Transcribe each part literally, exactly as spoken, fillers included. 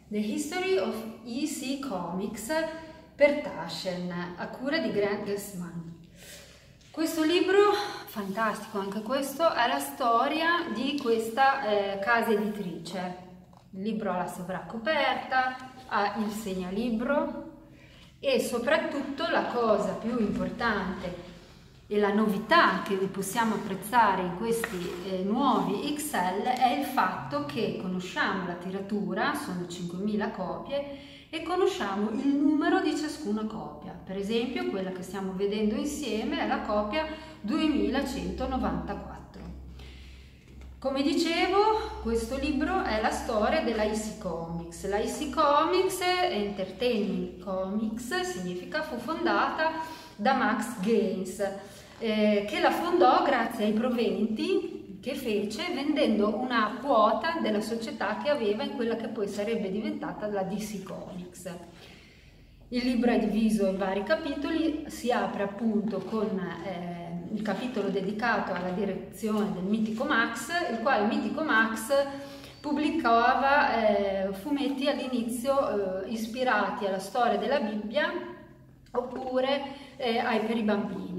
The History of E C Comics per Taschen, a cura di Grant Gusman. Questo libro, fantastico anche questo, è la storia di questa eh, casa editrice. Il libro ha la sovracoperta, ha il segnalibro e soprattutto la cosa più importante e la novità che possiamo apprezzare in questi eh, nuovi X L è il fatto che conosciamo la tiratura, sono cinquemila copie, e conosciamo il numero di ciascuna copia. Per esempio quella che stiamo vedendo insieme è la copia duemilacentonovantaquattro. Come dicevo, questo libro è la storia della E C Comics. La E C Comics, Entertainment Comics, significa fu fondata da Max Gaines, eh, che la fondò grazie ai proventi che fece vendendo una quota della società che aveva in quella che poi sarebbe diventata la D C Comics. Il libro è diviso in vari capitoli, si apre appunto con eh, il capitolo dedicato alla direzione del mitico Max, il quale mitico Max pubblicava eh, fumetti all'inizio eh, ispirati alla storia della Bibbia oppure eh, ai, per i bambini.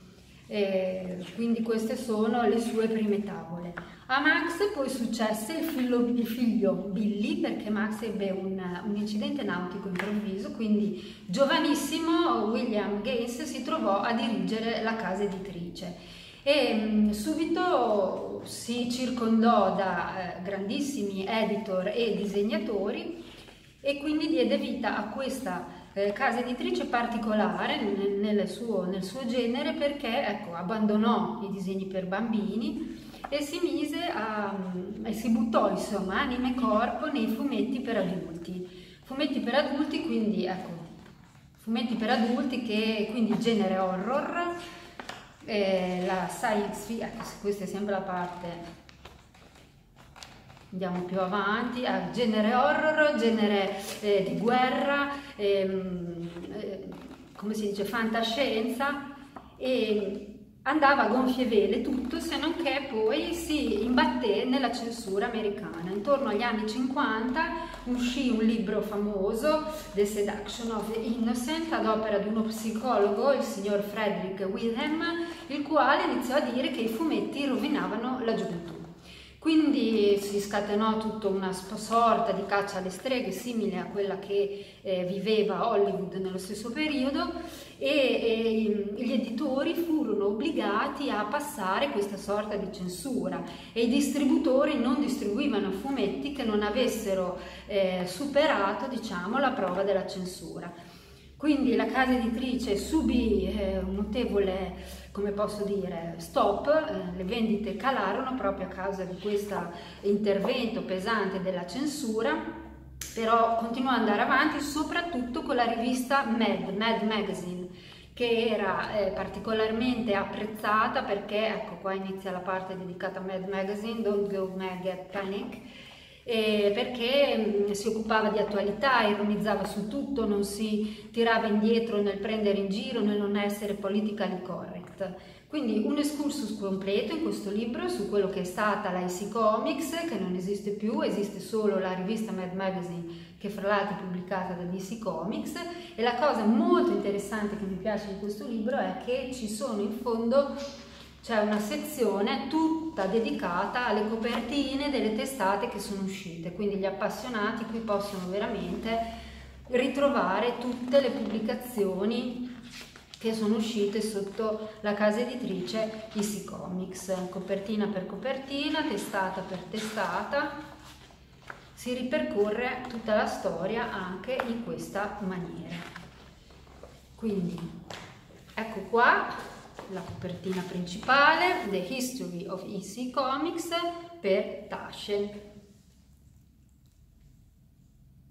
Eh, quindi queste sono le sue prime tavole. A Max poi successe il figlio, il figlio Billy, perché Max ebbe un, un incidente nautico improvviso, quindi giovanissimo William Gaines si trovò a dirigere la casa editrice e mh, subito si circondò da eh, grandissimi editor e disegnatori e quindi diede vita a questa Eh, casa editrice particolare nel, nel, suo, nel suo genere, perché ecco, abbandonò i disegni per bambini e si mise a, e si buttò insomma anima e corpo nei fumetti per adulti. Fumetti per adulti, quindi ecco, fumetti per adulti che quindi genere horror, eh, la science fiction, ecco, questa è sempre la parte. Andiamo più avanti, a genere horror, genere eh, di guerra, ehm, eh, come si dice, fantascienza, e andava a gonfie vele tutto, se non che poi si imbatté nella censura americana. Intorno agli anni cinquanta uscì un libro famoso, The Seduction of the Innocent, ad opera di uno psicologo, il signor Frederick Wilhelm, il quale iniziò a dire che i fumetti rovinavano la gioventù. Quindi si scatenò tutta una sorta di caccia alle streghe simile a quella che eh, viveva Hollywood nello stesso periodo e, e gli editori furono obbligati a passare questa sorta di censura e i distributori non distribuivano fumetti che non avessero eh, superato, diciamo, la prova della censura. Quindi la casa editrice subì eh, un notevole, come posso dire, stop, eh, le vendite calarono proprio a causa di questo intervento pesante della censura, però continuò ad andare avanti soprattutto con la rivista Mad, Mad Magazine, che era eh, particolarmente apprezzata perché, ecco qua inizia la parte dedicata a Mad Magazine, Don't Go Mad, Get Panic, Eh, perché mh, si occupava di attualità, ironizzava su tutto, non si tirava indietro nel prendere in giro, nel non essere politically correct. Quindi un excursus completo in questo libro su quello che è stata la E C Comics, che non esiste più, esiste solo la rivista Mad Magazine, che fra l'altro è pubblicata da D C Comics, e la cosa molto interessante che mi piace di questo libro è che ci sono in fondo, c'è una sezione tutta dedicata alle copertine delle testate che sono uscite, quindi gli appassionati qui possono veramente ritrovare tutte le pubblicazioni che sono uscite sotto la casa editrice E C Comics, copertina per copertina, testata per testata, si ripercorre tutta la storia anche in questa maniera. Quindi ecco qua la copertina principale, The History of E C Comics per Taschen.